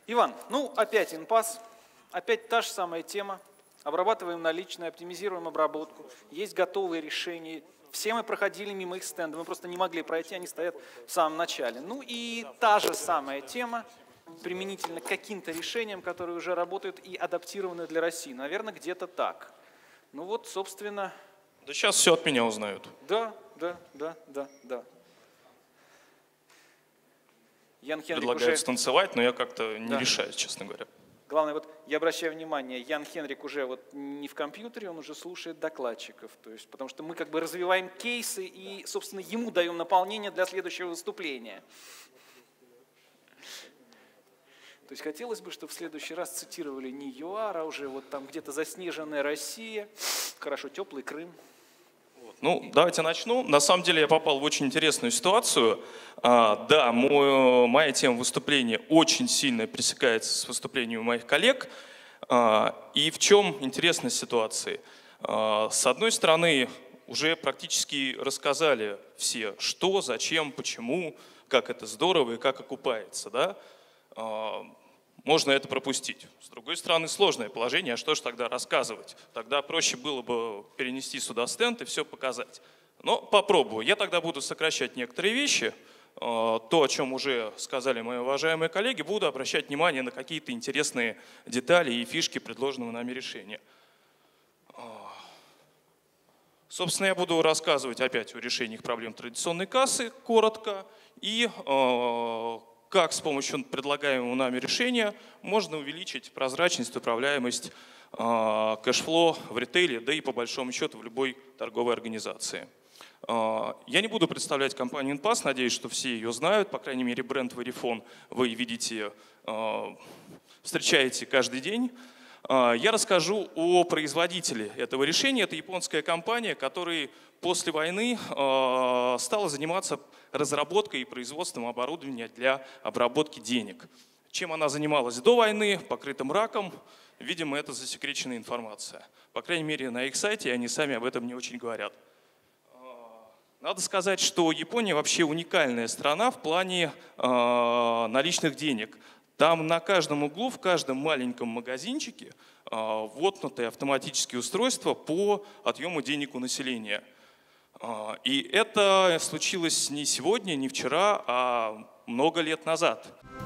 Иван, ну опять инпас, опять та же самая тема. Обрабатываем наличные, оптимизируем обработку. Есть готовые решения. Все мы проходили мимо их стенда, мы просто не могли пройти, они стоят в самом начале. Ну и та же самая тема, применительно к каким-то решениям, которые уже работают и адаптированы для России. Наверное, где-то так. Ну вот, собственно... Да сейчас все от меня узнают. Да. Ян Хенрик Предлагают уже... станцевать, но я как-то не решаюсь, честно говоря. Главное, вот я обращаю внимание, Ян Хенрик уже вот не в компьютере, он уже слушает докладчиков. То есть, потому что мы как бы развиваем кейсы и, собственно, ему даем наполнение для следующего выступления. То есть хотелось бы, чтобы в следующий раз цитировали не ЮАР, а уже вот там где-то заснеженная Россия, хорошо, теплый Крым. Ну, давайте начну. На самом деле я попал в очень интересную ситуацию. Да, моя тема выступления очень сильно пересекается с выступлением моих коллег. И в чем интересность ситуации? С одной стороны, уже практически рассказали все, что, зачем, почему, как это здорово и как окупается. Да? Можно это пропустить. С другой стороны, сложное положение, а что же тогда рассказывать? Тогда проще было бы перенести сюда стенд и все показать. Но попробую. Я тогда буду сокращать некоторые вещи. То, о чем уже сказали мои уважаемые коллеги, буду обращать внимание на какие-то интересные детали и фишки предложенного нами решения. Собственно, я буду рассказывать опять о решениях проблем традиционной кассы, коротко, и как с помощью предлагаемого нами решения можно увеличить прозрачность, управляемость кэшфлоу в ритейле, да и по большому счету в любой торговой организации. Я не буду представлять компанию InPass, надеюсь, что все ее знают, по крайней мере бренд Verifone вы видите, встречаете каждый день. Я расскажу о производителе этого решения. Это японская компания, которая после войны стала заниматься разработкой и производством оборудования для обработки денег. Чем она занималась до войны, покрытым раком, видимо, это засекреченная информация. По крайней мере, на их сайте они сами об этом не очень говорят. Надо сказать, что Япония вообще уникальная страна в плане наличных денег. Там на каждом углу, в каждом маленьком магазинчике воткнуты автоматические устройства по отъему денег у населения. И это случилось не сегодня, не вчера, а много лет назад.